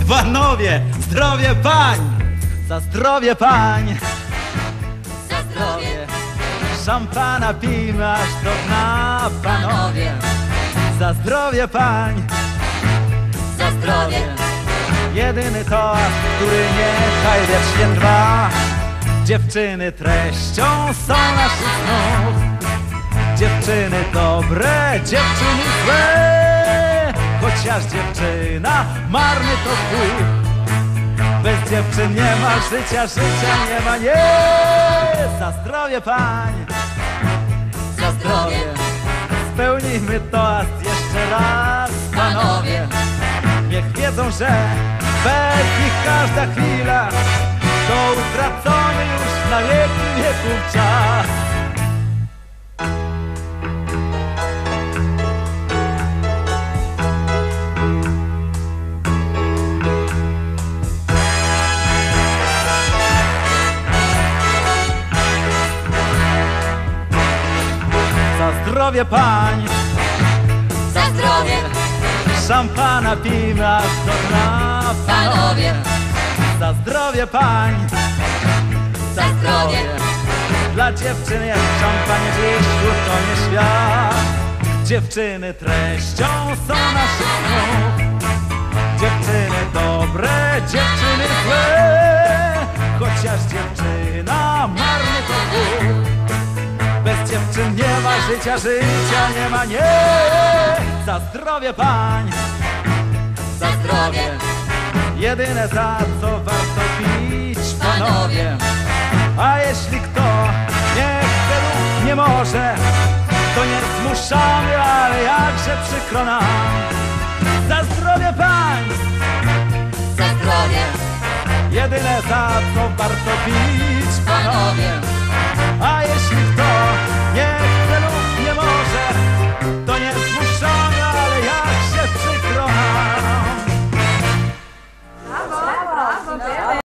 Panowie, zdrowie pań! Za zdrowie pań! Za zdrowie, Szampana pijmy aż do dna, panowie! Za zdrowie pań! za zdrowie, Jedyny toast, który niechaj wiecznie trwa. Dziewczyny treścią są naszych snów. Dziewczyny dobre, dziewczyny złe. Chociaż dziewczyna marny to wpływ. Bez dziewczyn nie ma życia, życia nie ma, nie. Za zdrowie pań, za zdrowie, spełnijmy toast jeszcze raz, panowie. Niech wiedzą, że bez nich każda chwila to utracony już na wieki wieków czas. Za zdrowie pań, za zdrowie, szampana pijmy aż do dna, panowie, Za zdrowie pań, za zdrowie, dla dziewczyn jak szampanie dziś utonie świat. Dziewczyny treścią są naszych snów. Dziewczyny dobre, dziewczyny złe. Chociaż dziewczyna marny to wód. Bez dziewczyn nie ma życia, życia nie ma, nie. Za zdrowie pań, za zdrowie, jedyne za co warto pić, panowie. A jeśli kto nie chce lub nie może, to nie zmuszamy, ale jakże przykro nam. Za zdrowie pań, za zdrowie, jedyne za co warto pić.